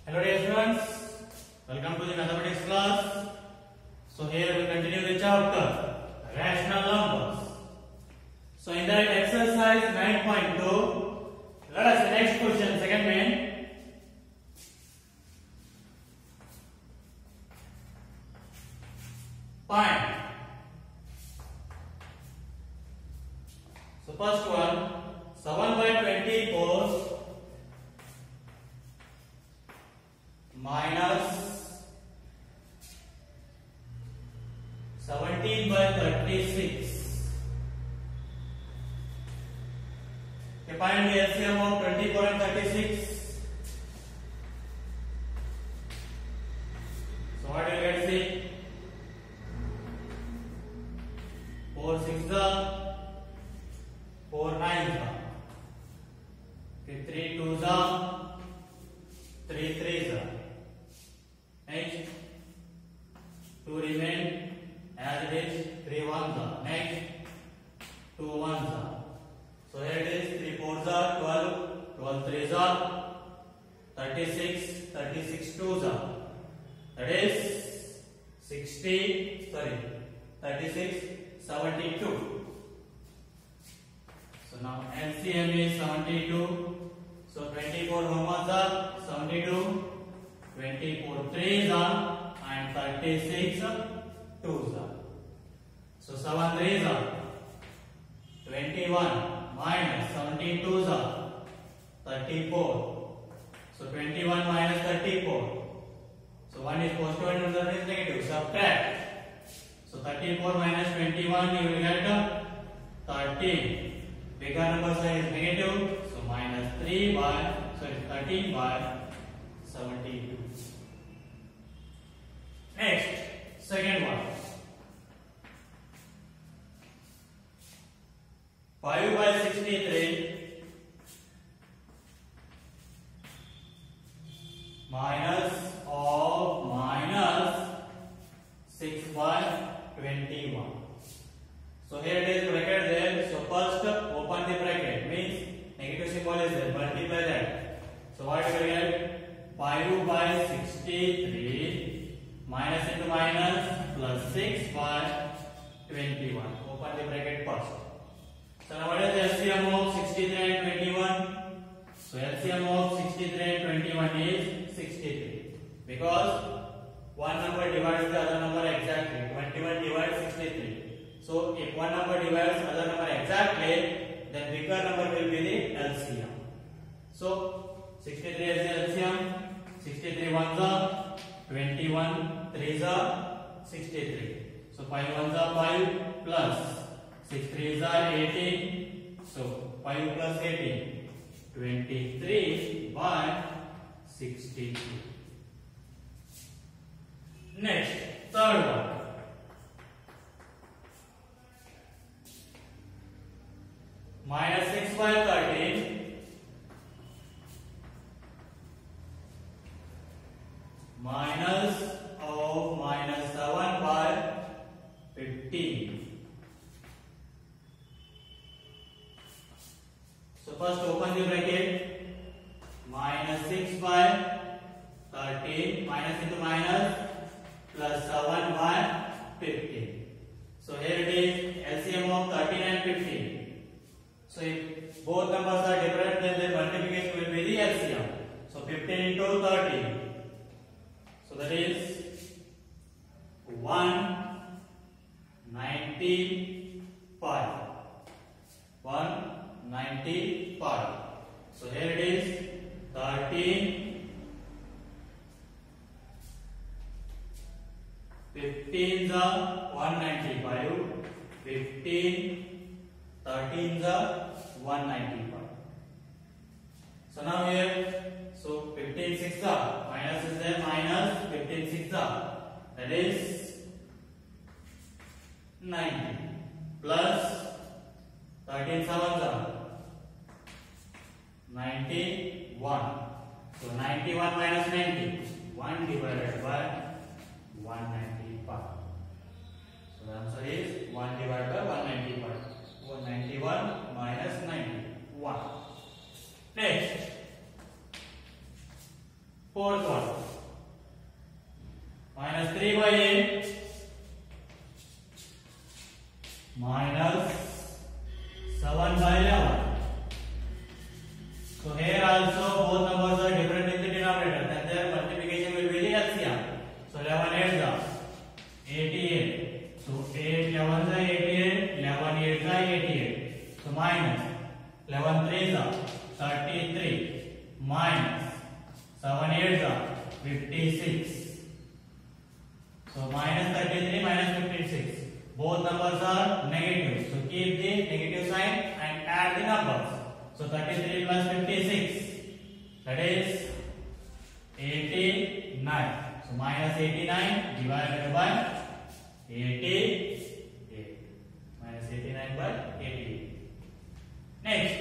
Hello dear students, welcome to the mathematics class. So here we continue the chapter rational numbers. So in that exercise 9.2, let us the next question, second main. Find. So first one, 7/24 minus 17/36. Okay, find the LCM of 24 and 36. So what do you get? See, 4 6 are 4 9 are. Okay, 3 2 are 3 3 are. Next, 2 remain as it is, 3 1s are. Next, 2 1s are. So here it is, 3 4s are 12, 12 3s are 36, 36 2s are. That is 36 72. So now LCM is 72. So 24 1s are 72. 24 3s are and 36 2s are. So 7 3s are 21 minus 17 2s are 34. So 21 minus 34. So one is positive and another is negative. Subtract. So 34 minus 21 you will get 13. Bigger number sign is negative. So minus 13 by 72. Next, second one. 5/63 minus of minus 6/21. So here it is bracket there. So first open the bracket, means negative symbol is there. Multiply that. So what you will get? 5/63 minus into minus plus 6/21. Open the bracket first. So now what is the LCM of 63 and 21? So LCM of 63 and 21 is 63. Because one number divides the other number exactly. 21 divides 63. So if one number divides other number exactly, then bigger number will be the LCM. So 63 is the LCM. 63 1s are 21, 3s are 63. So 5 1s are 5 plus 6 3s are 18. So 5 plus 18, 23 by 62. Next, third one. Minus 6/13 minus of minus 7/15. So first open the bracket. Minus 6/13 minus into minus plus 7/15. So here it is LCM of 13 and 15. So if both numbers are different, then their multiplication will be the LCM. So 15 into 13. So that is 195. 195. So here it is 13, 15s are 195, 15, 13s are 195. So now here, so 15 6 are minus is there, minus 15 6 are, that is 90 plus 13 7s are 91. So 91 minus 90, 1 divided by 195. So the answer is 1 divided by 195. 191 minus 91. Next, fourth one. 1 by 11. So here also both numbers are different in the denominator, then their multiplication will be the LCM. So 11 8 is 88. So 8 11 is 88, 11 8 is 88. So minus 11 3 is 33, minus 7 8 is 56. So minus 33 minus 56. Both numbers are negative. So keep the negative sign and add the numbers. So 33 plus 56, that is 89. So minus 89 divided by 88. Minus 89 by 88. Next,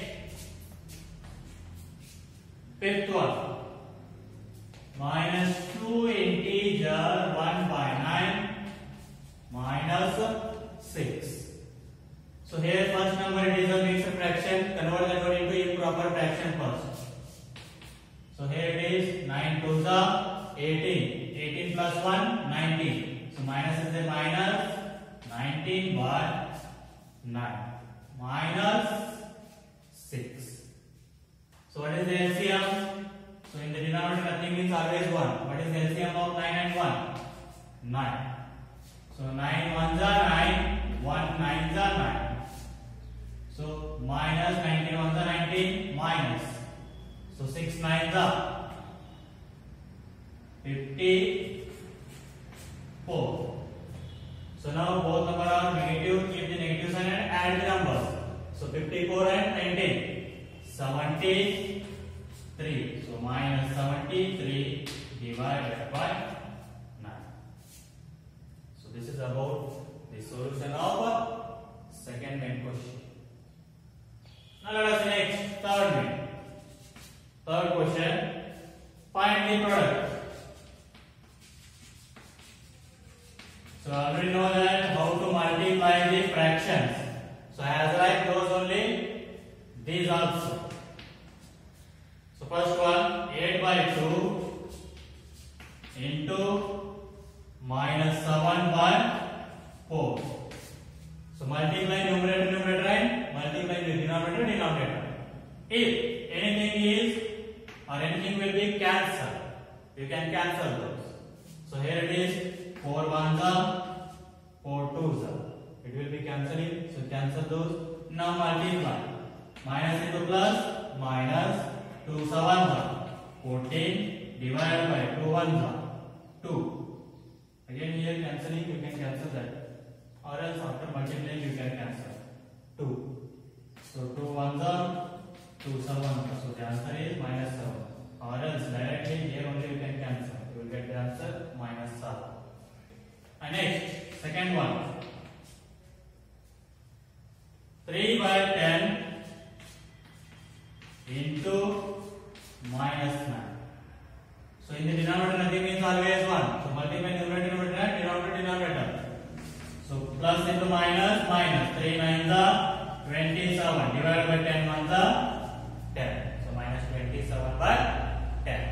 fifth one. Minus 2 integer 1 by 9 minus 6. So here first number it is a mixed fraction. Convert that one into improper fraction first. So here it is 9 to the 18. 18 plus 1 19. So minus is a minus 19 by 9 minus 6. So what is the LCM? So in the denominator nothing means always 1. What is the LCM of 9 and 1? 9. So 9 ones are 9, 1 nines are 9. So minus 19 ones are 19, minus. So 6 nines are 54. So now both numbers are negative, keep the negative sign and add the numbers. So 54 and 19, 73. So minus 73 divided by 9. So this is about the solution of second main question. Now let us see next third main. Third question. Find the product. So I already know that how to multiply the fractions. So as like those only, these also. So first one, 8 by 2 into minus 7 by 4. So multiply numerator and multiply the denominator. If anything is or anything will be cancelled, you can cancel those. So here it is 4 ones are 4 twos are. It will be cancelling. So cancel those. Now multiply. Minus into plus minus 2 sevens are 14 divided by 2 ones are 2. Again here cancelling, you can cancel that. Or else after multiplying you can cancel 2. So 2 ones are 2 sevens. So the answer is minus 7. Or else directly here only you can cancel. You will get the answer minus 7. And next, second one. 3 by 10 into minus 9. So in the denominator nothing means always 1. So multiply numerator and denominator. So plus into minus, minus. 3 nines are 27. Divided by 10 ones are 10. So minus 27 by 10.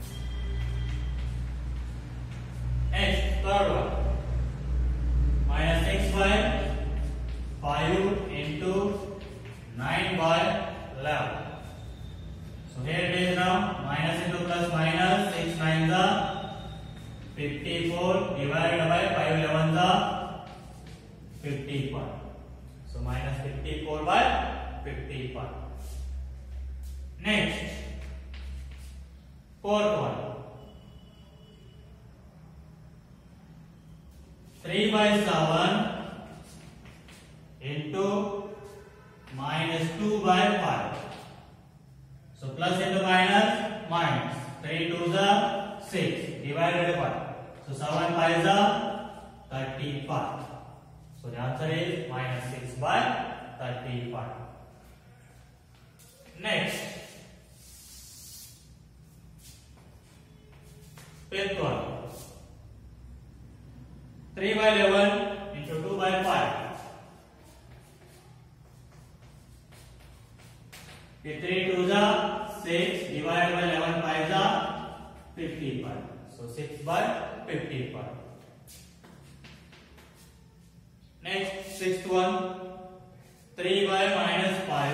Next, third one. Minus 6 by 5 into 9 by 11. So here it is now. Minus into plus minus. 6 nines are 54 divided by 5 11s are 55. So minus 54 by 55. Next, fourth one. 3 by 7 into minus 2 by 5. So plus into minus, minus. 3 2s are 6 divided by 5. So 7 5s are 35. So the answer is minus 6 by 35. Next, fifth one. 3 by 11 into 2 by 5. The 3 2s are 6 divided by 11 5s are 55. So 6 by 55. Next, sixth one. 3 by minus 5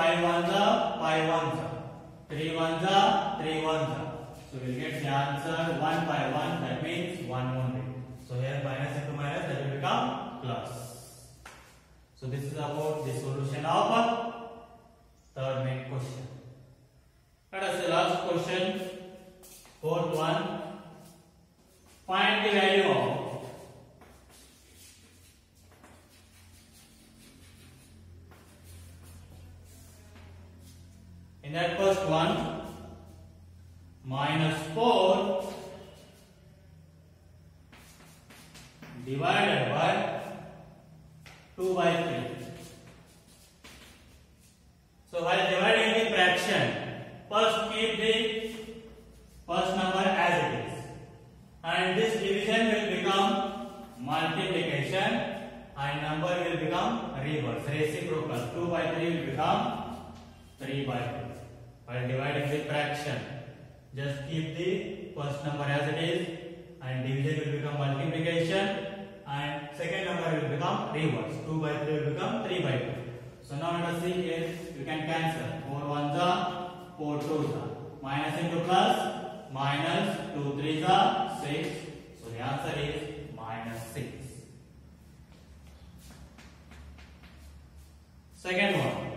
5 ones are 5 ones are, 3 ones are 3 ones are. So we'll get the answer 1 by 1, that means 1 only. So here minus into minus, that will become plus. So this is about the solution of third main question. Let us see last question, fourth one. Find the value of in that first one, minus 4 divided by 2 by 3. So while dividing the fraction, first keep the first number as it is, and this division will become multiplication and number will become reverse, reciprocal. 2 by 3 will become 3 by 2. While dividing the fraction, just keep the first number as it is, and division will become multiplication and second number will become reverse. 2 by 3 will become 3 by 2. So now let us see here, you can cancel. 4 ones are 4 twos are. Minus into plus, minus 2 threes are 6. So the answer is minus 6. Second one,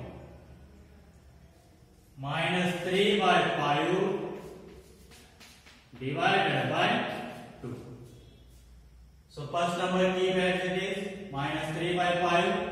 minus 3 by 5 divided by 2. So first number keep as it is, minus 3 by 5.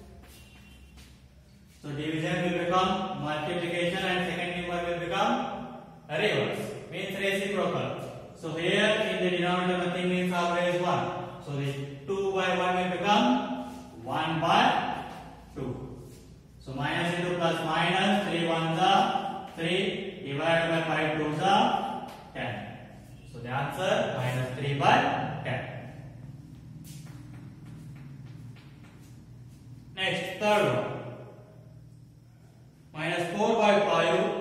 So division will become multiplication and second number will become reverse, means reciprocal. So here in the denominator nothing means always 1. So the 2 by 1 will become 1 by 2. So minus into plus minus, 3 ones are 3 divided by 5 twos are 10. So the answer minus 3 by 10. Next, third one. Minus 4 by 5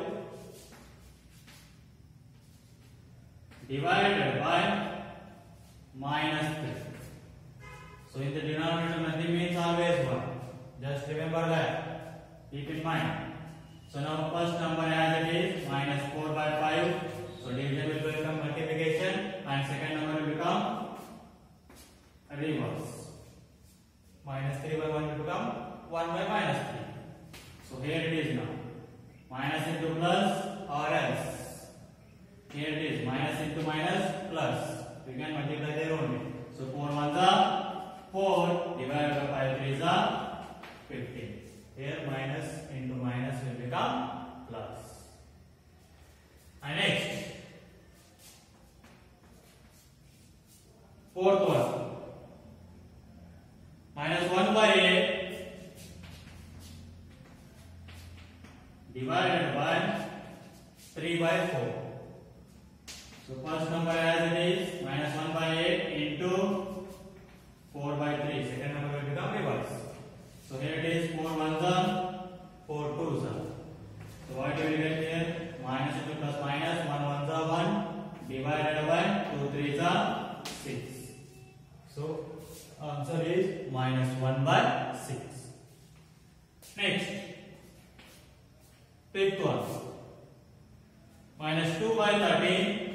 divided by minus 3. So in the denominator nothing means always 1. Just remember that. Keep in mind. So now first number as it is, minus 4 by 5. So division will become multiplication and second number will become reverse. Minus 3 by 1 will become 1 by minus 3. So here it is now. Minus into plus or else. Here it is. Minus into minus plus. We can multiply there only. So 4 ones are 4 divided by 5 threes are 15. Here minus into minus will become plus. And next, fourth one. Minus 1 by 8 divided by 3 by 4. So first number as it is, minus 1 by 8 into 4 by 3. Second number will become reverse. So here it is, 4 ones are 4 twos are. So what you will get here? Minus into plus minus, 1 ones are 1 divided by 2 threes are 6. So answer is minus 1 by 6. Next, fifth one. Minus 2 by 13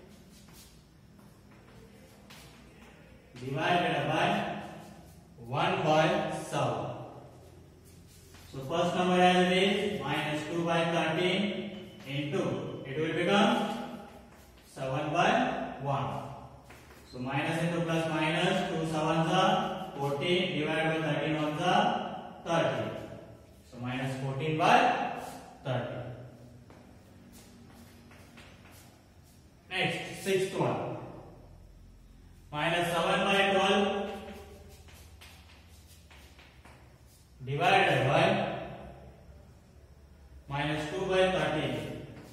divided by 1 by 7. So first number as it is, minus 2 by 13 into, it will become 7 by 1. So minus into plus minus, 2 sevens are 14 divided by 13 ones are 30. So minus 14 by 30. Next, sixth one. Minus 7 by 12 divided by minus 2 by 13.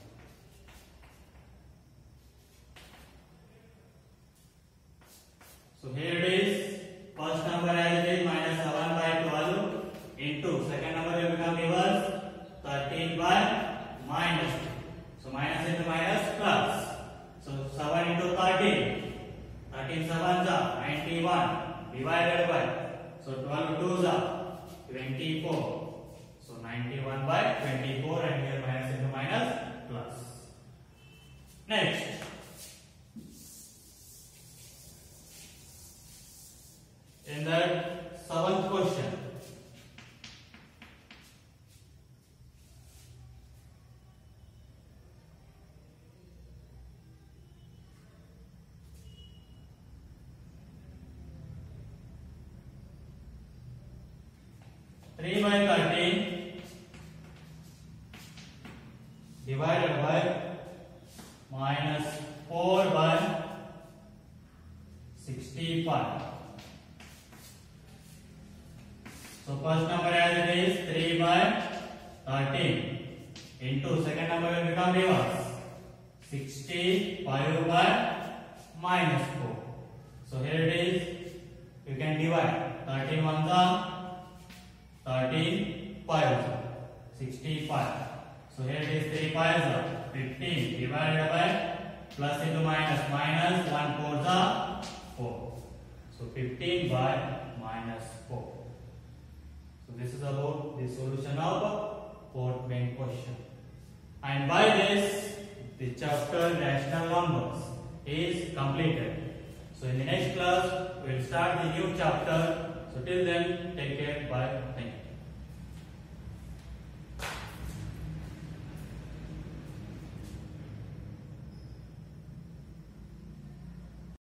So here it is, first number as it is, minus 7 by 12 into, second number will become reverse, 13 by minus 2. So minus into minus plus. So 7 into 13, 13 sevens are 91 divided by, so 12 twos are 24. So So 91 by 24, and here minus into minus plus. Next, in that seventh question, three by 13 divided by minus 4 by 65. So first number as it is 3 by 13 into second number will become reverse 65 by minus 4. So here it is, you can divide 13 ones are 13 5s are 65. So here it is 3 5s are 15 divided by plus into minus, minus 1 4s are 4. So 15 by minus 4. So this is about the solution of fourth main question. And by this, the chapter rational numbers is completed. So in the next class, we will start the new chapter. So till then, take care. Bye. Thank you.